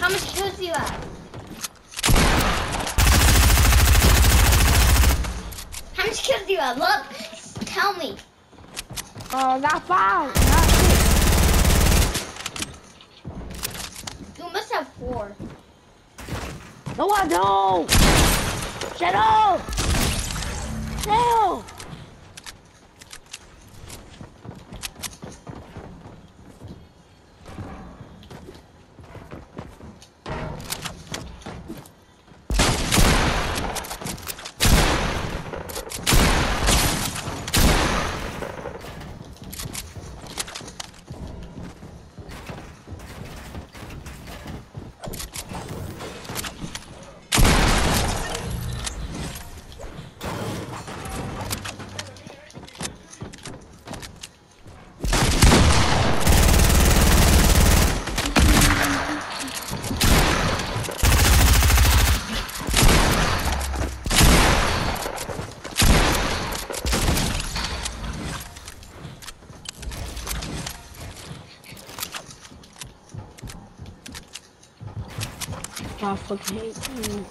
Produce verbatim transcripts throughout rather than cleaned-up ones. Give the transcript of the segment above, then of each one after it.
How much kills do you have? How much kills do you have? Look, tell me. Oh, uh, not five, not six. You must have four. No, I don't. Shut up. Hell. I fucking hate you.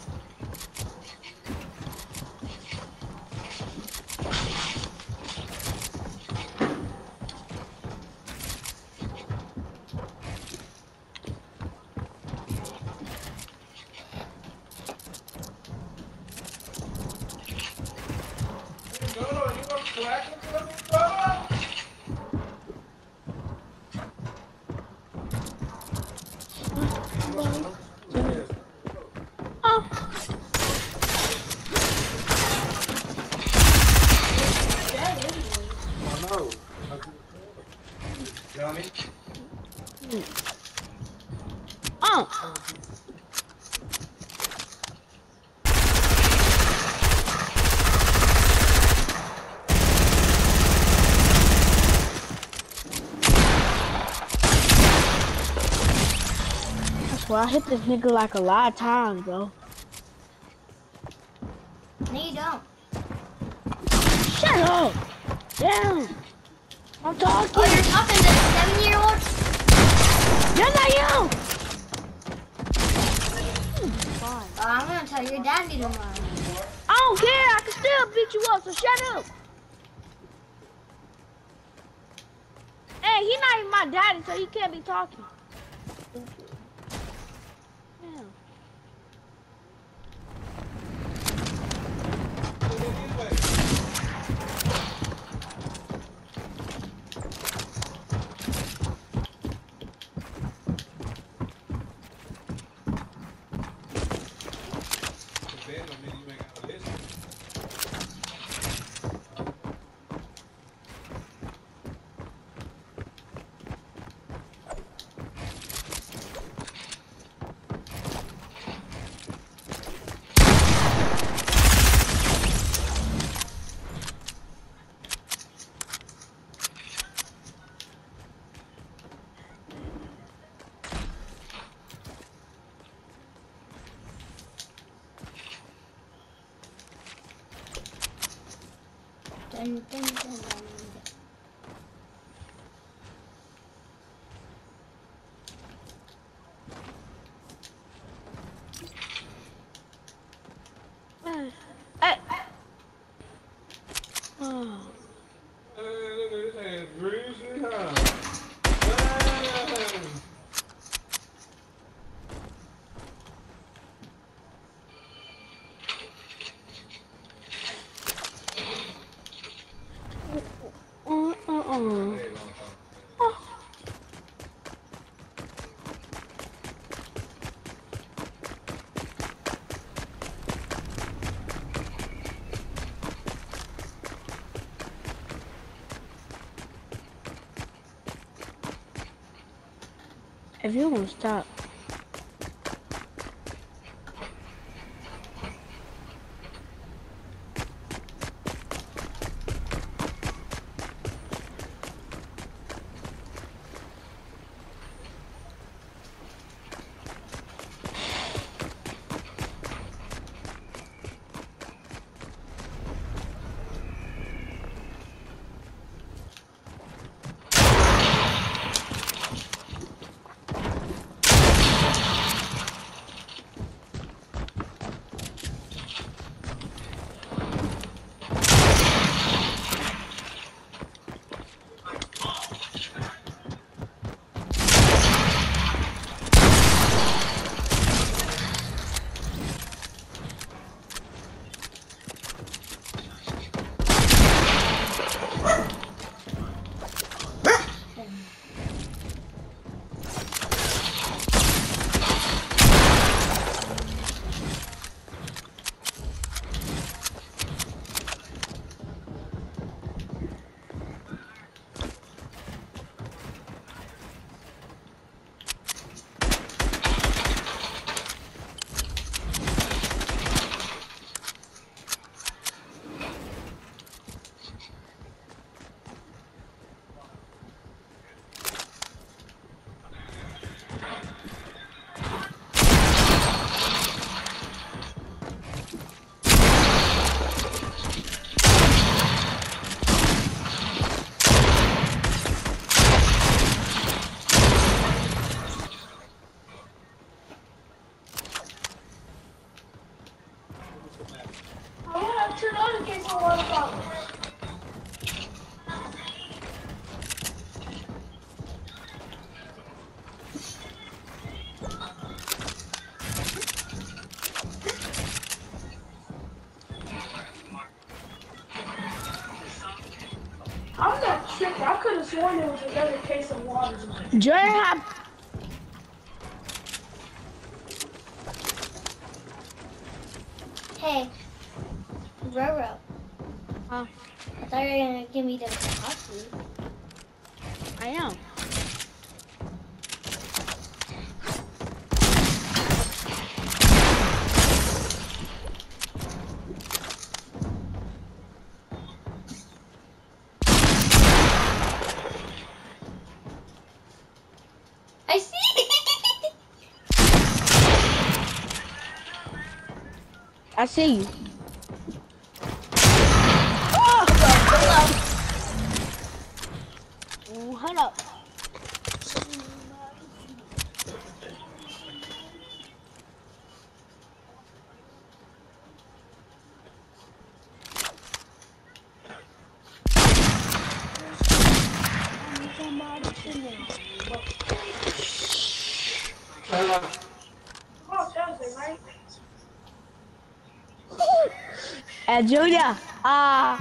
Oh. That's why I hit this nigga like a lot of times, bro. No, you don't. Shut up! Damn! I'm talking! Oh, you're talking to the seven-year-old? Yes, I am! Fine. Oh, I'm gonna tell your daddy tomorrow. I don't care! I can still beat you up, so shut up! Hey, he not even my daddy, so he can't be talking. Damn. Dun, dun, dun, dun. Hey. Oh. Hey, look at this ass greasy, huh? Uh, uh, uh. Oh. If you won't stop. I'm not tripping. I could have sworn there was another case of water. Jordan had Hey, Roro. Huh? I thought you were gonna give me the coffee. I am. I see. I see you. Ooh, hold up. Oh, Thursday, right? Hey, Junior. Ah.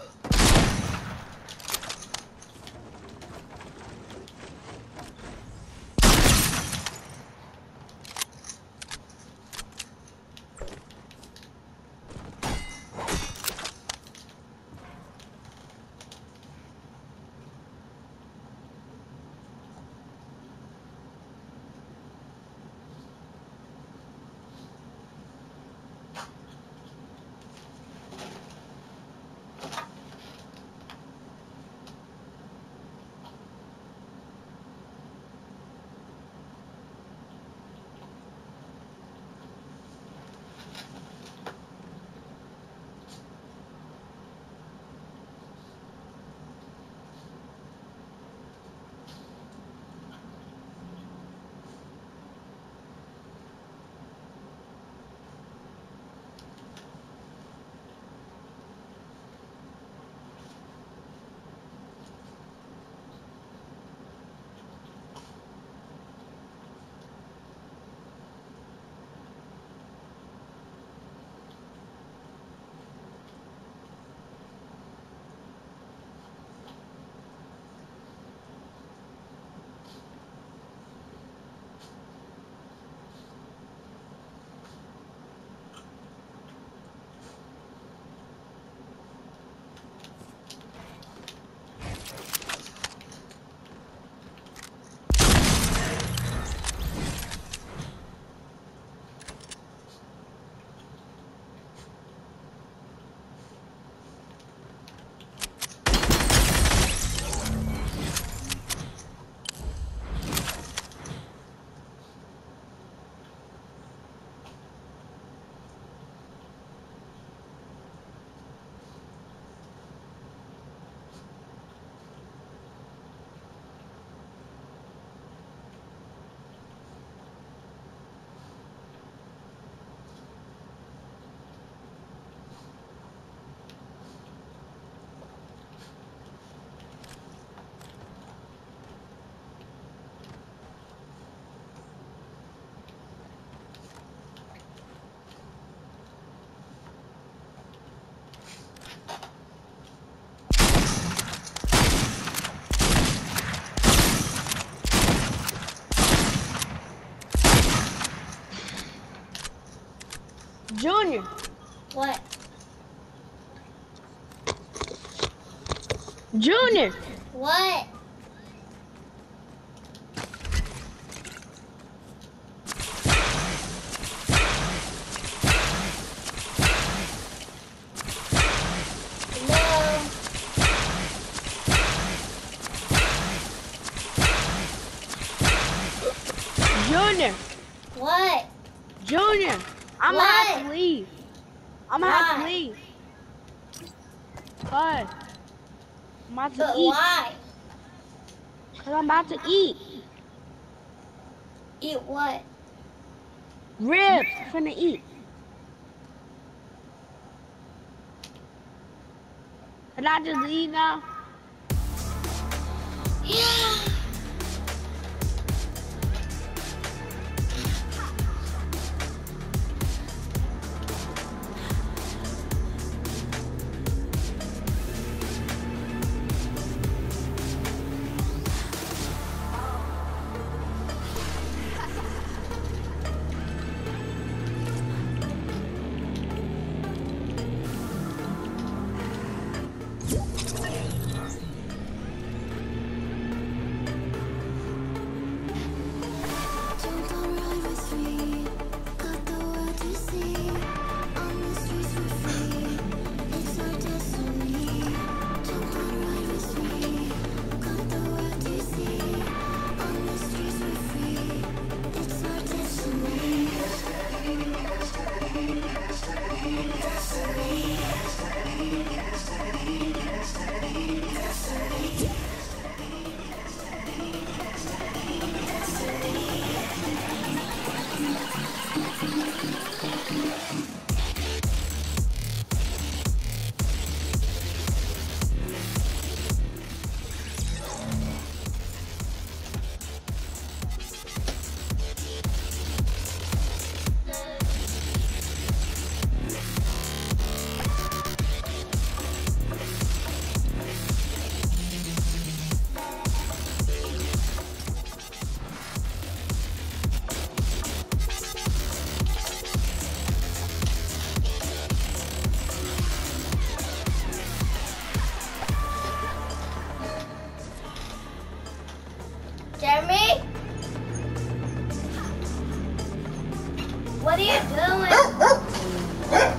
Junior. What? Junior. What? Hello? Junior. What? Junior. I'm gonna have to What? leave. I'm gonna have to Why? leave. Cause I'm about to But eat. why? Cause I'm about to eat. Eat what? Ribs. I'm finna eat. Can I just leave now? Yeah. Jeremy? What are you doing?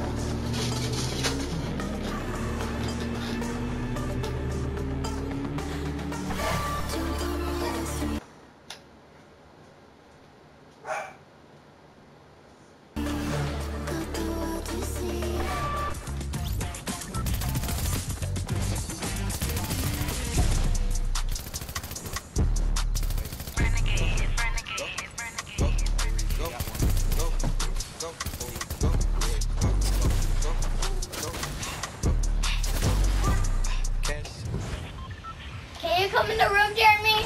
Can you come in the room, Jeremy?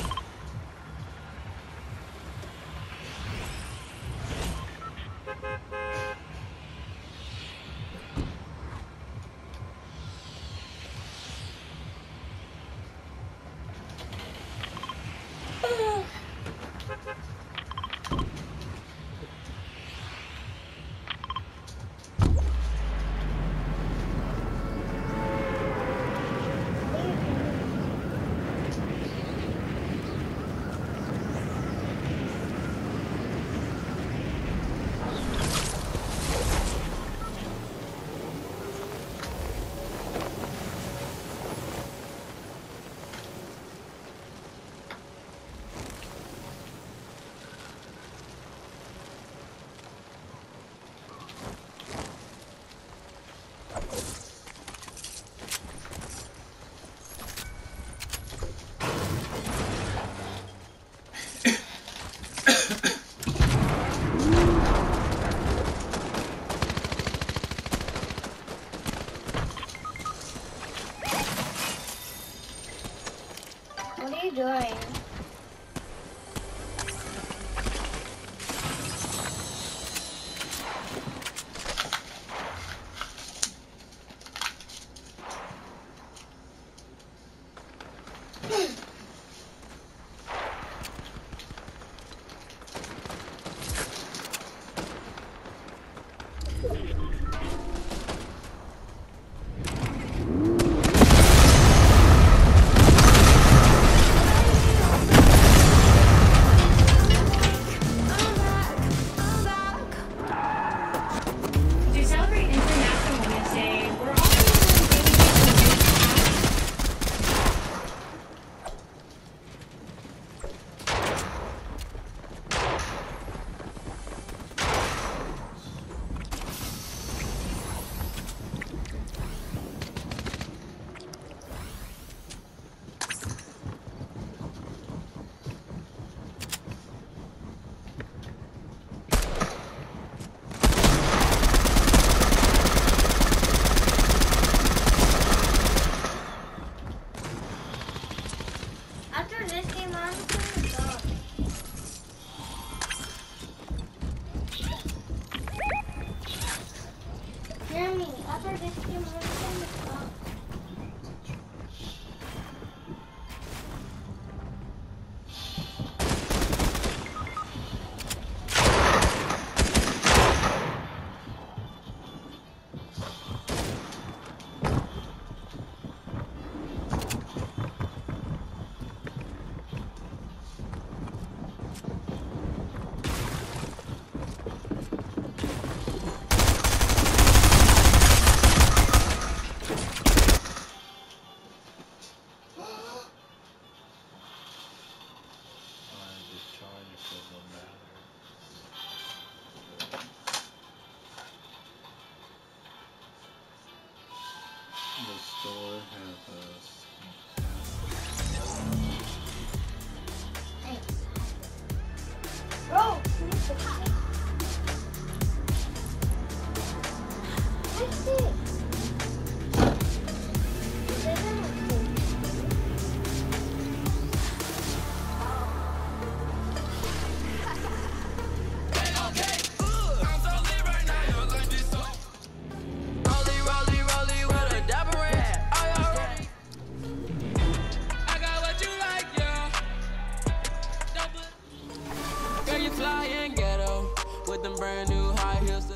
What are you doing? store have us. Bro, finish the pie. That's it. Brand new high heels.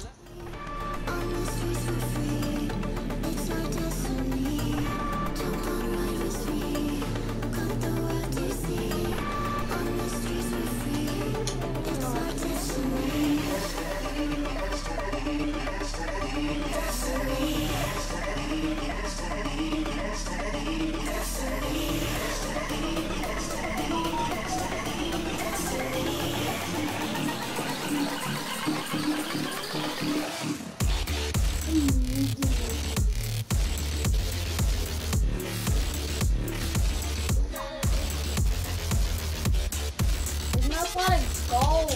There's not a lot of gold.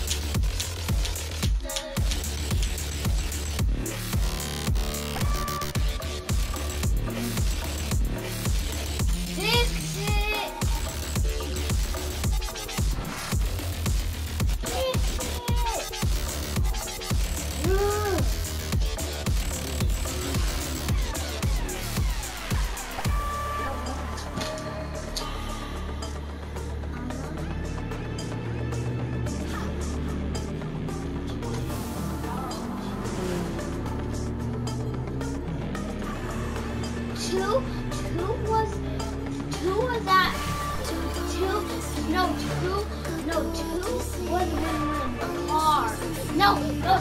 Fix it. Fix it. Ugh. Two, two was, two was at, two, no, two, no, two was when we're in the car. No, no,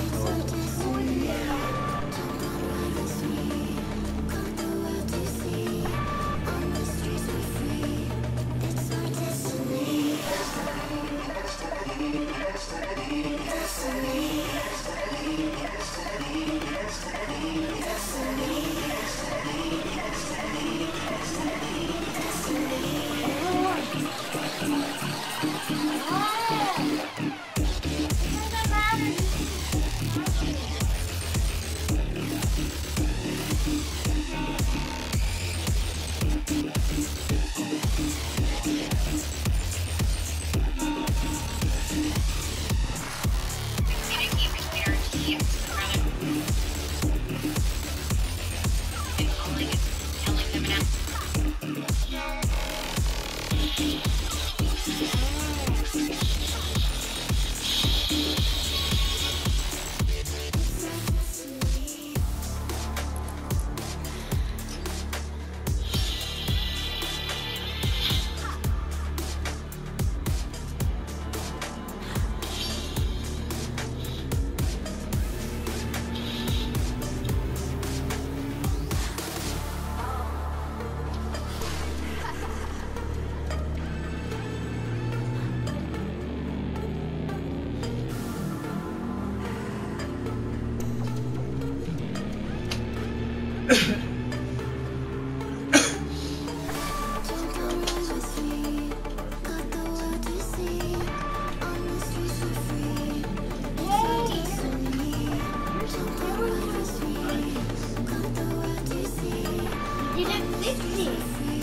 you didn't fix it.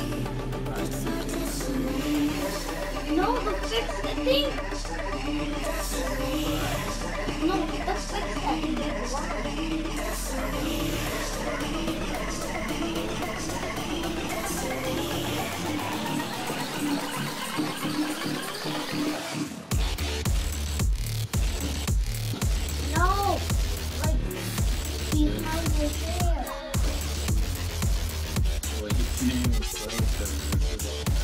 No, the fix the thing. No, the fix that thing. No, like behind the chair. Like it's being slow because this is all.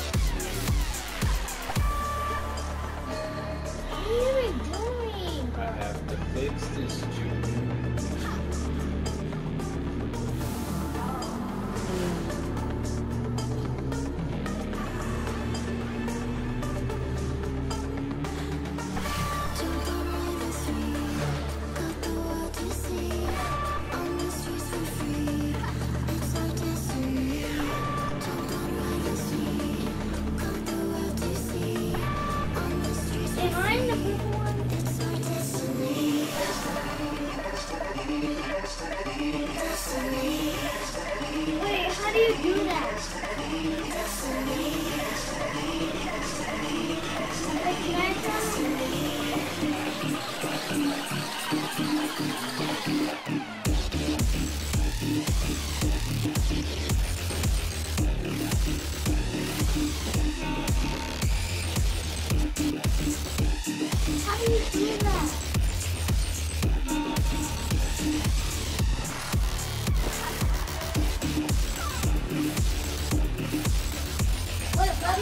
What are you doing?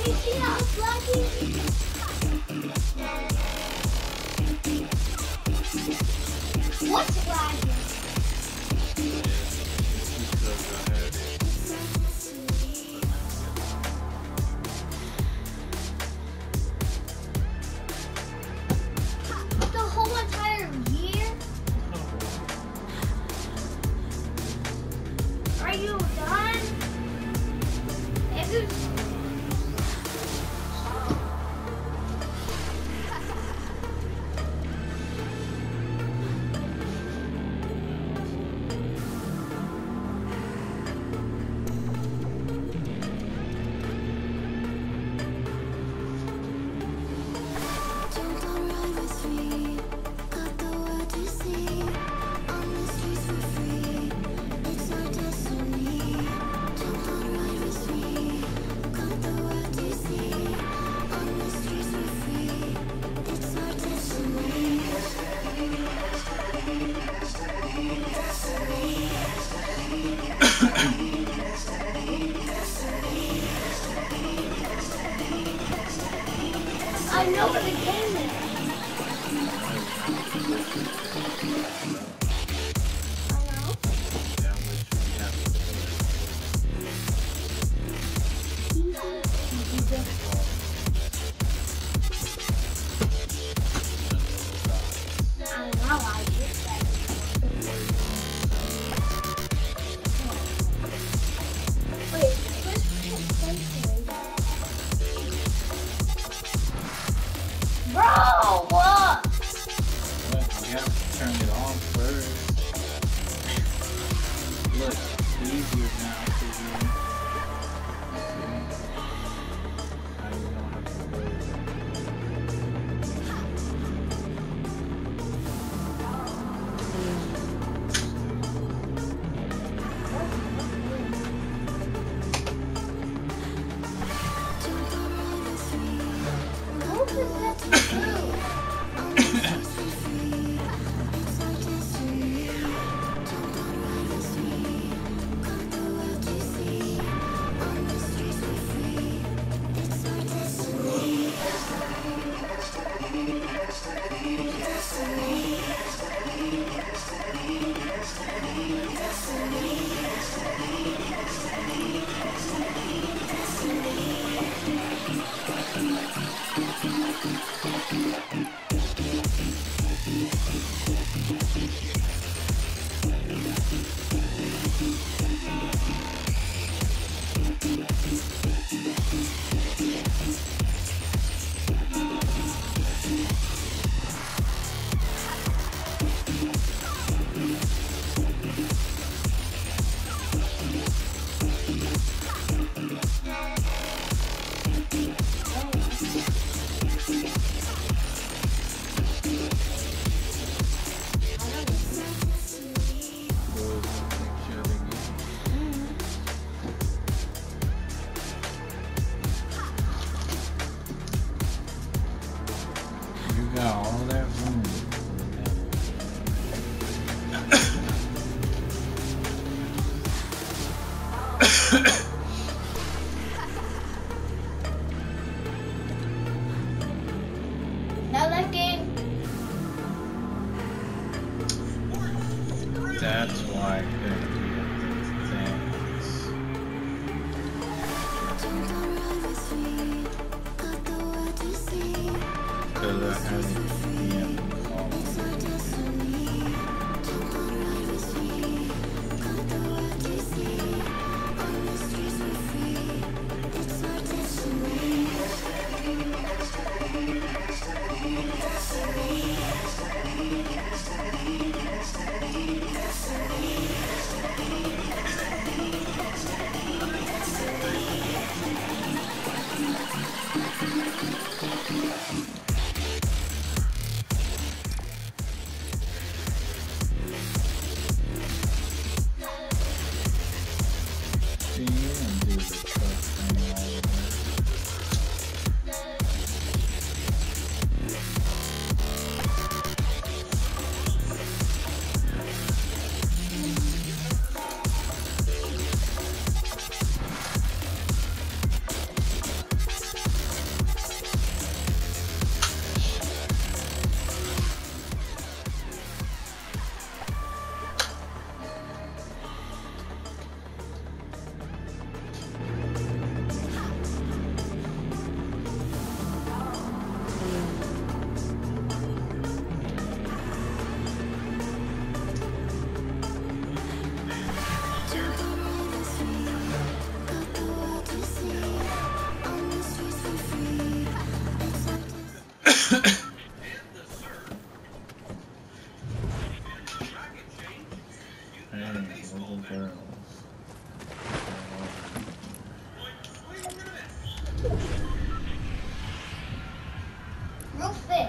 you see how it's lagging? What's lagging? The whole entire year? Are you done? If you I know what the game is. I know. I know I get that. Wait, where's the station? Bro, what? Look, you have to turn it on first. Look, it's easier now for you. See? Now you don't have to worry. What is that to do? You got all that room. Now that game. That's why I couldn't get things. Because I had to be in the call. little girls. Real fish.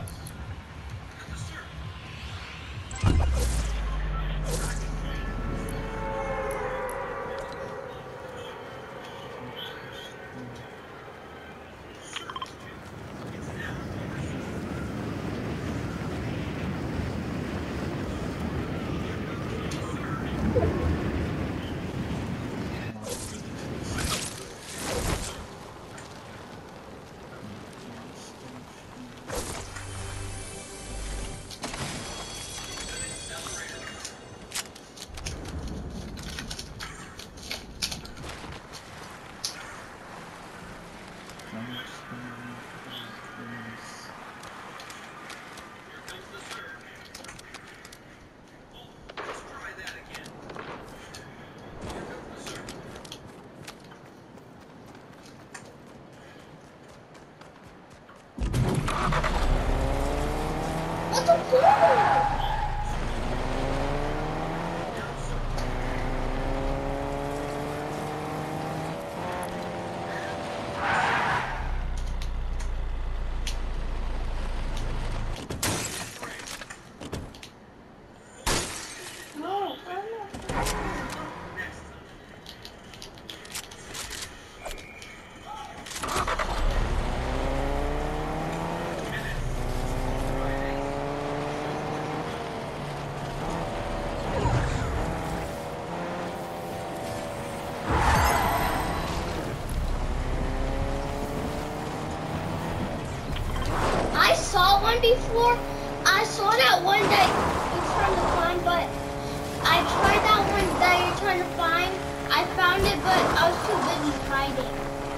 What's a pool? No, I'm not. I saw one before. I saw that one that you're trying to find, but I tried that one that you're trying to find. I found it, but I was too busy hiding.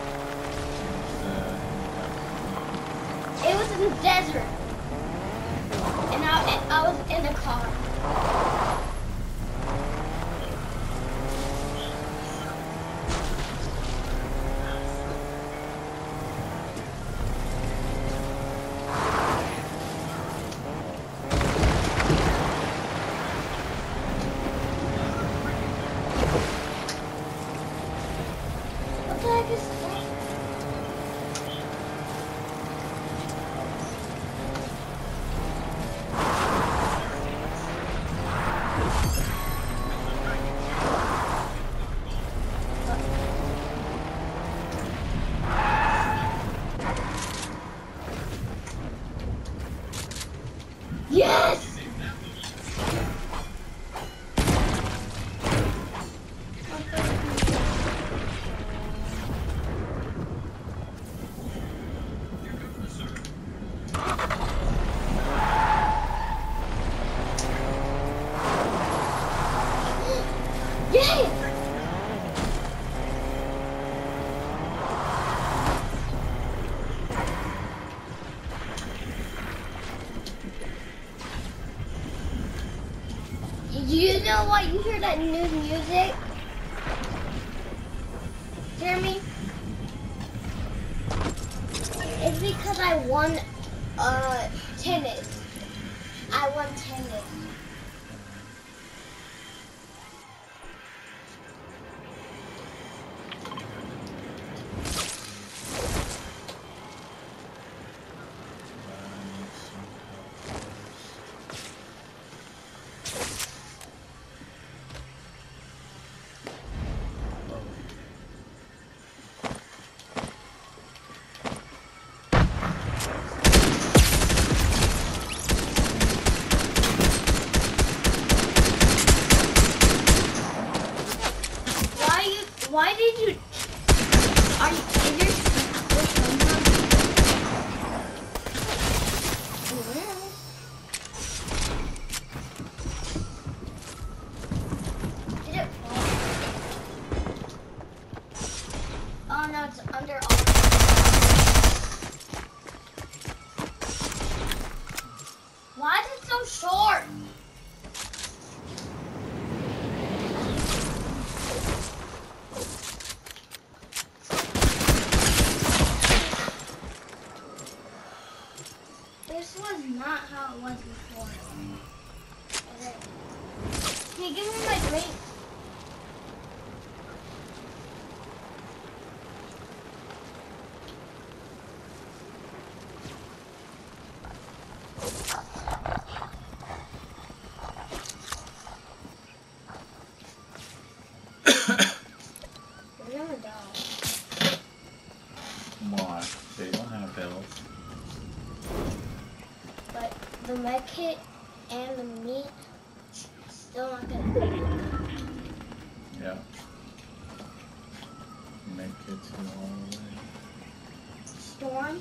It was in the desert, and I, I was in a car. What the heck is that? Yes! Yay! You know what? You hear that new music? Jeremy? It's because I won uh tennis. I won tennis. Why? They don't have bells. But the med kit and the meat still not gonna. Yeah. Make it to all the way. Storm.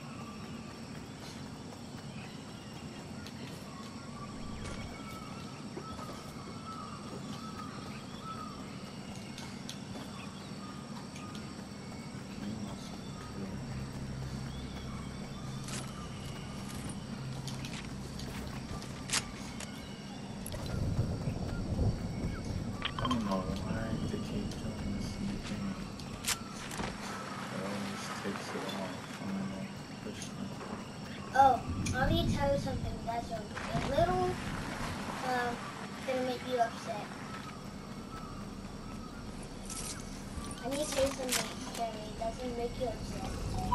I don't know why they keep doing this new thing. It always takes it off. I don't know. Push it. Oh, let me tell you something that's a, a little um gonna make you upset. I need to say something that doesn't make you upset.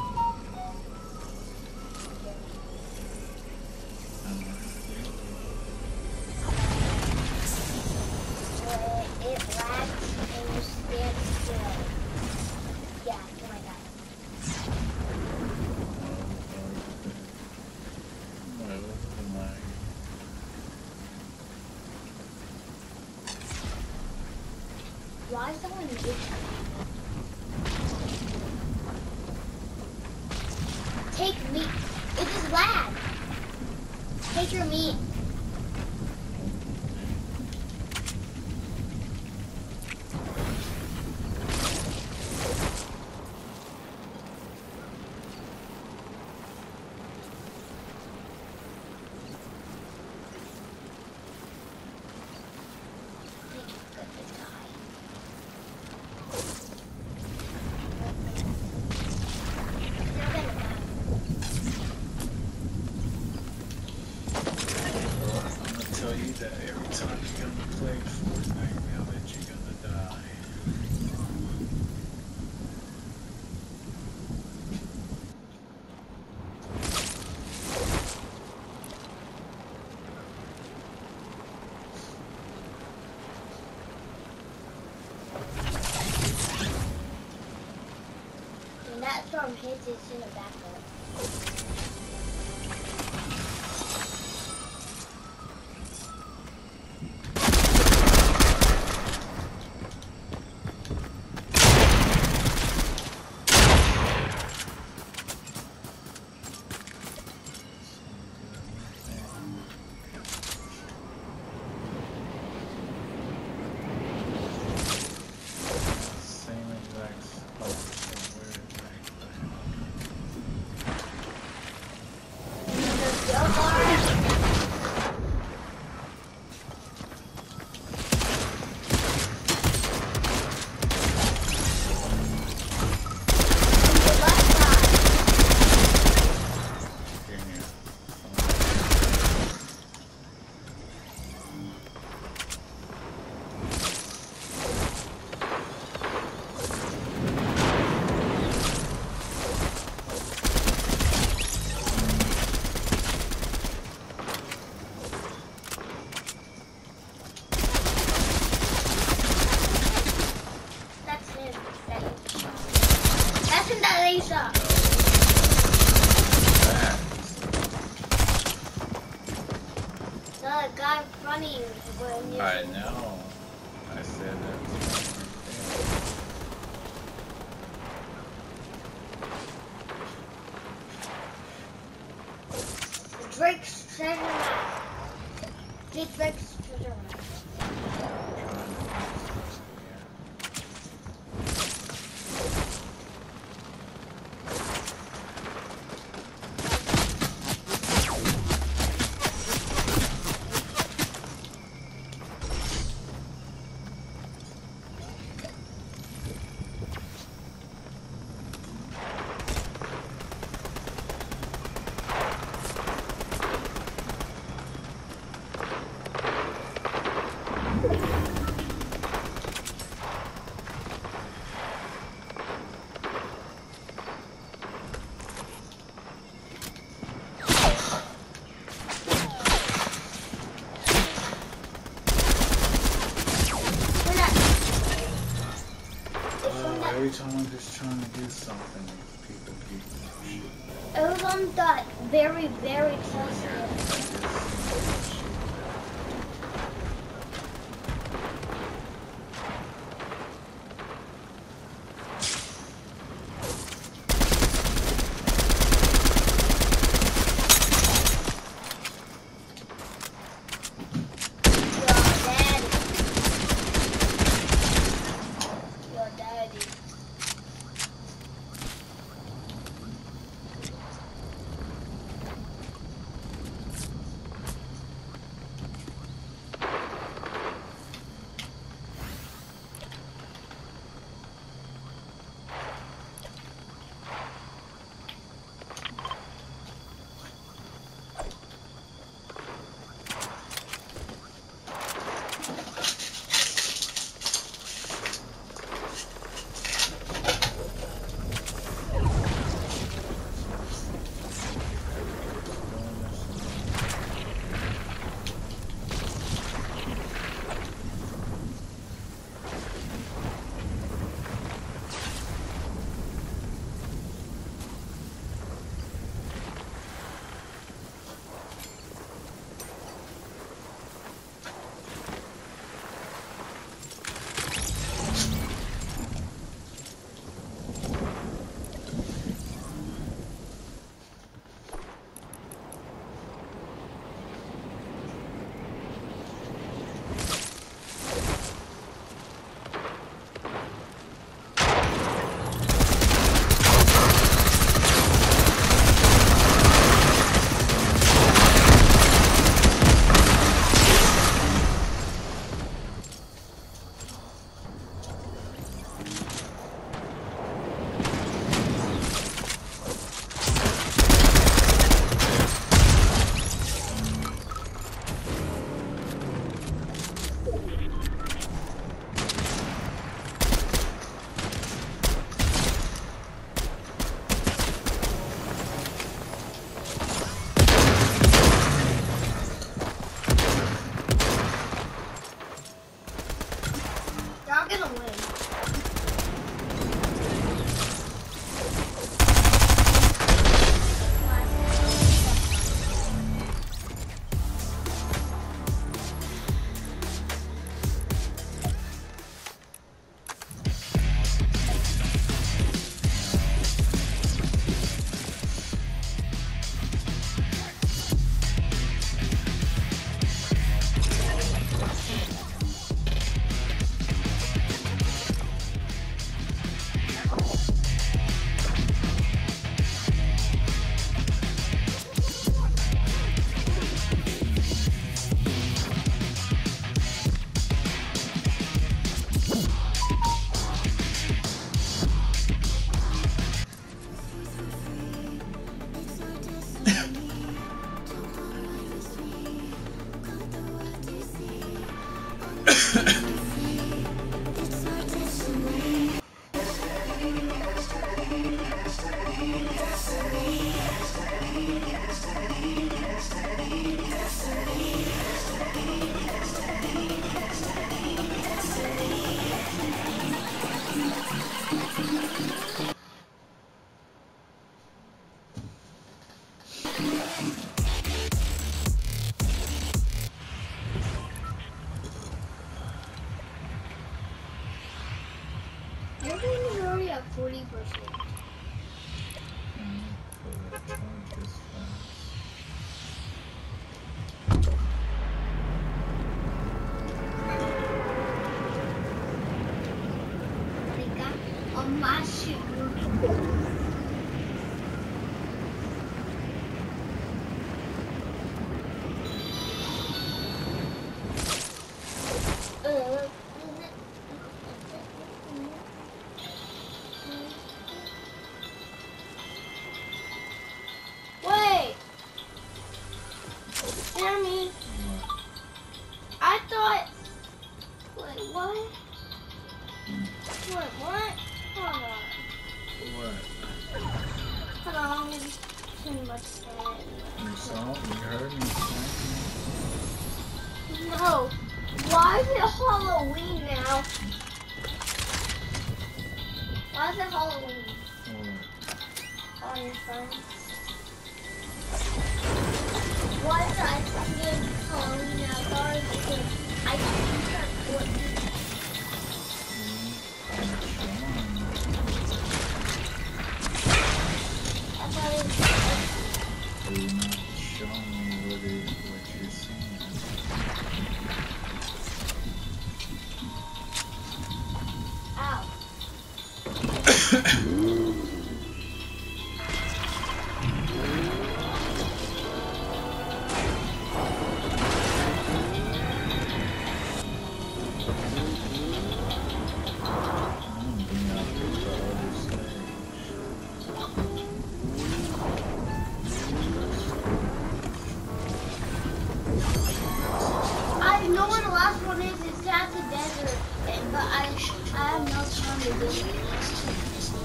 Uh, it lags and you stand still. Yeah, oh my god. Why was the lag? Why is someone doing that? Take meat. It just lag. Take your meat. I'm gonna tell you that every time you're gonna play Fortnite now that you're gonna die. When that storm hits, it's in the back door. Same exact spot. So where Lisa. The guy in front of you is wearing this. I know. I said that. Drake's treasure map. Take Drake's treasure map. Every time I'm just trying to do something, these people It was on that very, very close to it. Your daddy. Y'all gonna win. Everyone is already at forty percent. On my shoe. Wait, Jeremy, I thought, wait, what? Wait, what? Hold on. What? Hold on, I'm gonna too much time. You saw? You heard me? No. Why is it Halloween now? Why is it Halloween? What? On your phone? Why did I create Halloween outdoors? Because I can start Fortnite. I thought it was Are you not showing me what, it, what you're seeing? Ow. I know what the last one is. It's at the desert, and- but I I have no time to do it.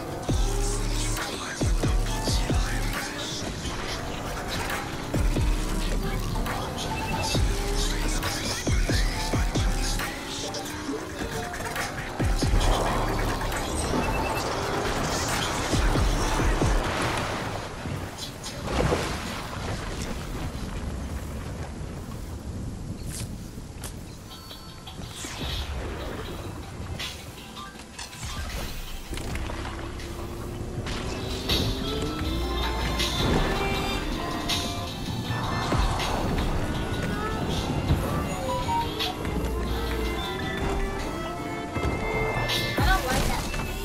I don't like that.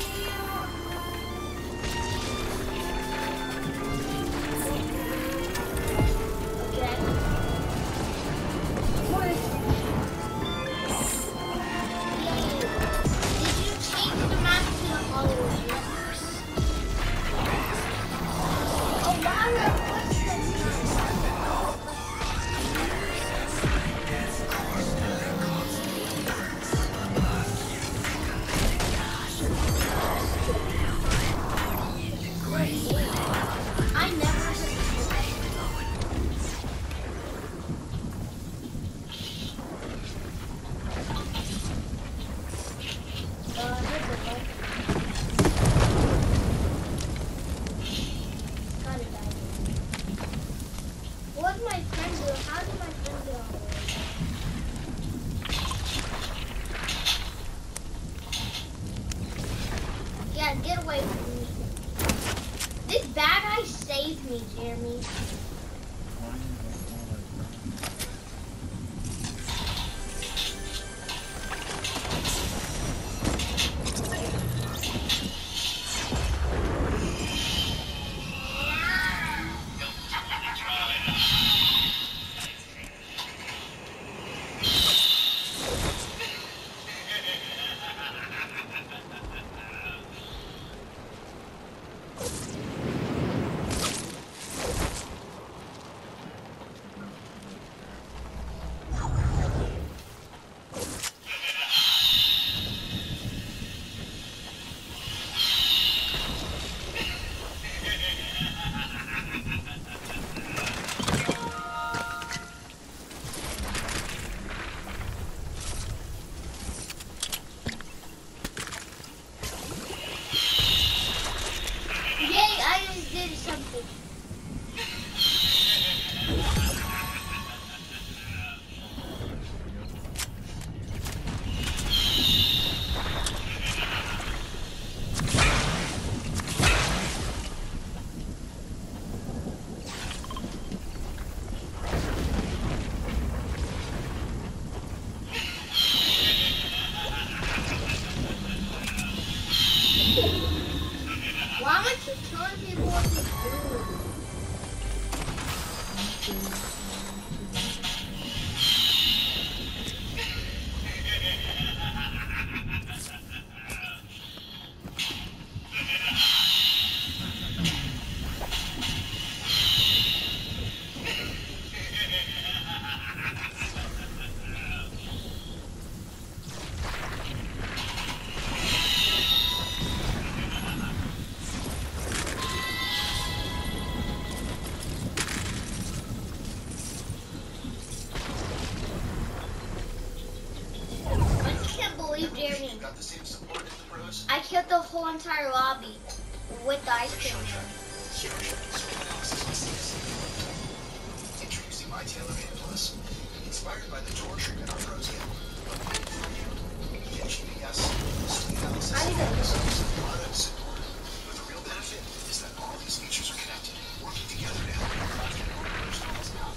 Okay. What is Did you change the map to the Hollywood universe? Oh, wow, what's I never Uh, here's the phone. Got it, guys. What's my friend do? How did my friend do all this? Yeah, get away from me. This bad guy saved me, Jeremy. Why are you going like that? Yay, I just did something. Why am I keep telling people what to do? Jeremy. I killed the whole entire lobby with the ice cream. by Taylor Angeles. Inspired by the torture in our frozen. The G P S, sleep analysis, I need to episodes, products, and more. But the real benefit is that all these features are connected, working together to help you craft your own personalized app.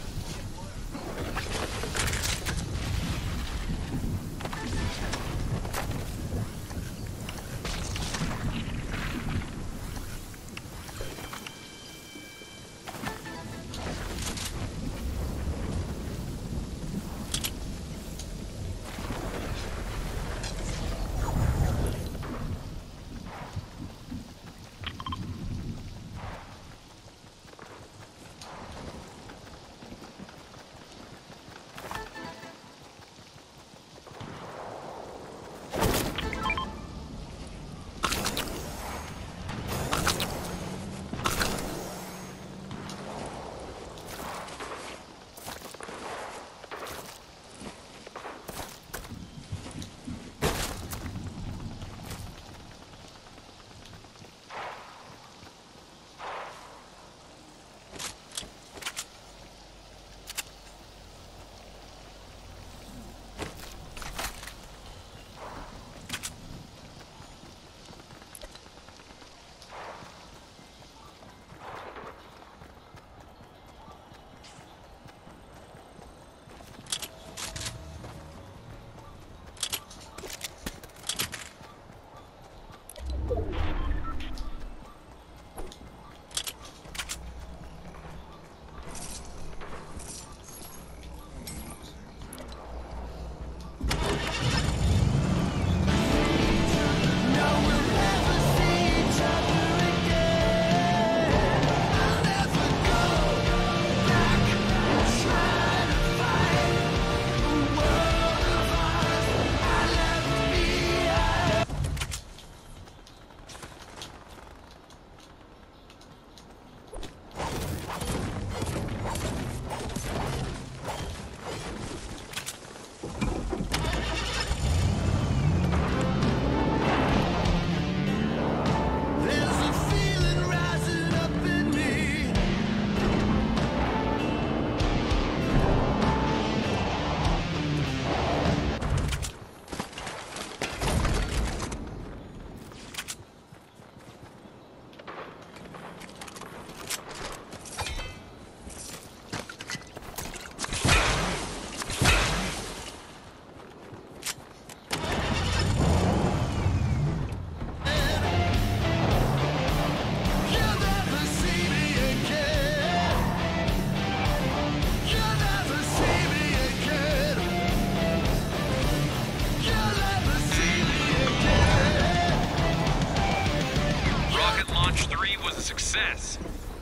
Success.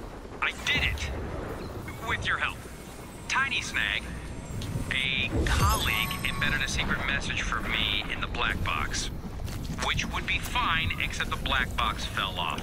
I did it. With your help. Tiny Snag. A colleague embedded a secret message for me in the black box. Which would be fine, except the black box fell off.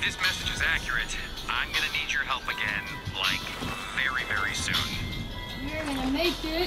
this message is accurate, I'm gonna need your help again, like, very, very soon. You're gonna make it.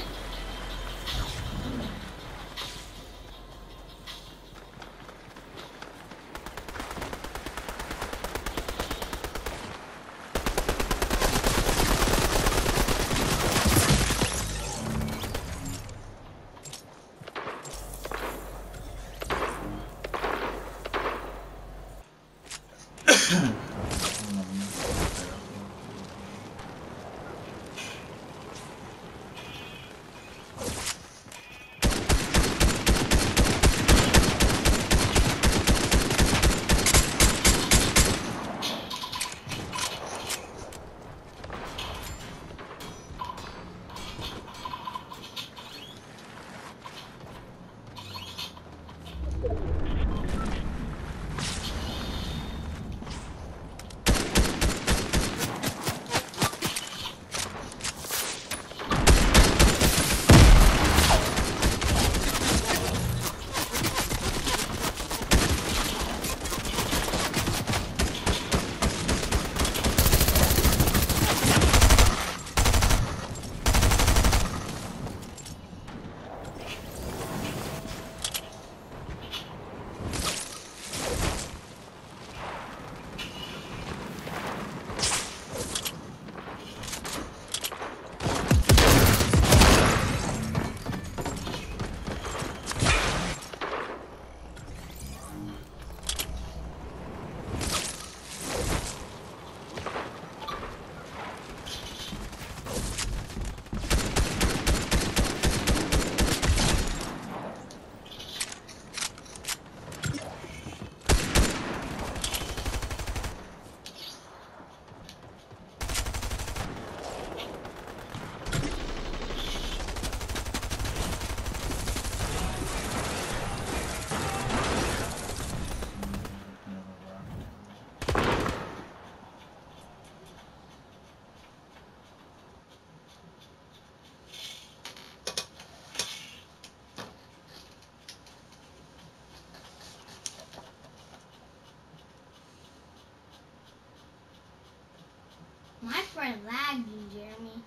My friend lagged you, Jeremy.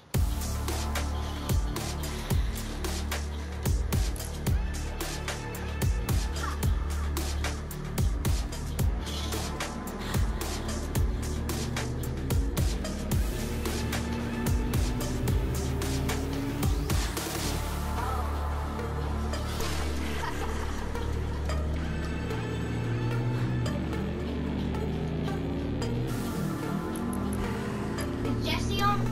Jesse on?